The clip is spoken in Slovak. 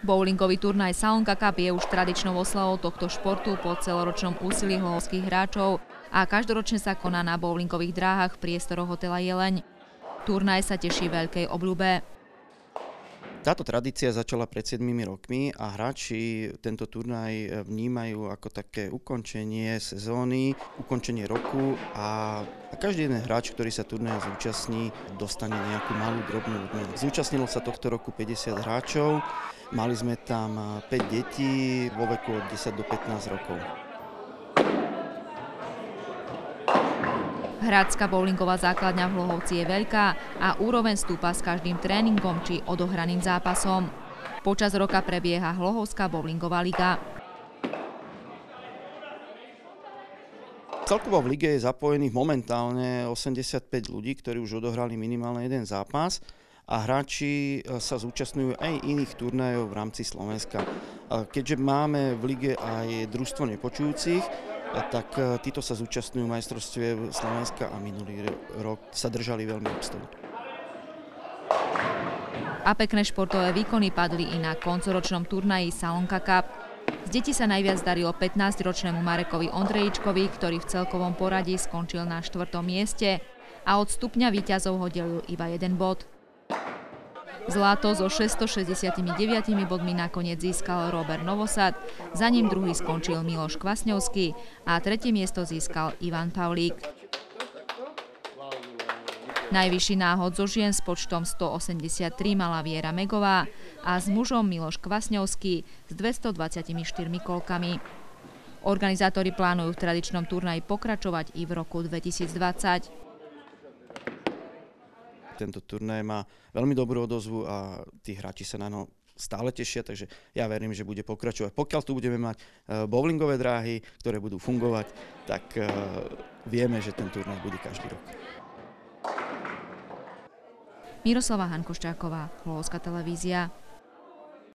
Bowlingový turnaj Salonka Cup je už tradičnou oslavou tohto športu po celoročnom úsilí hlohovských hráčov a každoročne sa koná na bowlingových dráhach v priestoroch hotela Jeleň. Turnaj sa teší veľkej obľúbe. Táto tradícia začala pred 7 rokmi a hráči tento turnaj vnímajú ako také ukončenie sezóny, ukončenie roku a každý jeden hráč, ktorý sa turnaja zúčastní, dostane nejakú malú drobnú odmenu. Zúčastnilo sa tohto roku 50 hráčov, mali sme tam 5 detí vo veku od 10 do 15 rokov. Hradská bowlingová základňa v Hlohovci je veľká a úroveň stúpa s každým tréningom či odohraným zápasom. Počas roka prebieha Hlohovská bowlingová liga. Celkovo v lige je zapojených momentálne 85 ľudí, ktorí už odohrali minimálne jeden zápas a hráči sa zúčastňujú aj iných turnajov v rámci Slovenska. Keďže máme v lige aj družstvo nepočujúcich, tak títo sa zúčastňujú v majstrovstve Slovenska a minulý rok sa držali veľmi obstoju. A pekné športové výkony padli i na koncoročnom turnaji Salonka Cup. Z detí sa najviac darilo 15-ročnému Marekovi Ondrejičkovi, ktorý v celkovom poradí skončil na 4. mieste a od stupňa víťazov ho delil iba 1 bod. Zlato so 669 bodmi nakoniec získal Robert Novosad, za ním druhý skončil Miloš Kvasňovský a tretie miesto získal Ivan Pavlík. Najvyšší náhod zo žien s počtom 183 mala Viera Megová a s mužom Miloš Kvasňovský s 224 kolkami. Organizátori plánujú v tradičnom turnaji pokračovať i v roku 2020. Tento turnaj má veľmi dobrú odozvu a tí hráči sa na ňo stále tešia, takže ja verím, že bude pokračovať. Pokiaľ tu budeme mať bowlingové dráhy, ktoré budú fungovať, tak vieme, že ten turnaj bude každý rok. Miroslava Hankoščáková, Hlohovská televízia.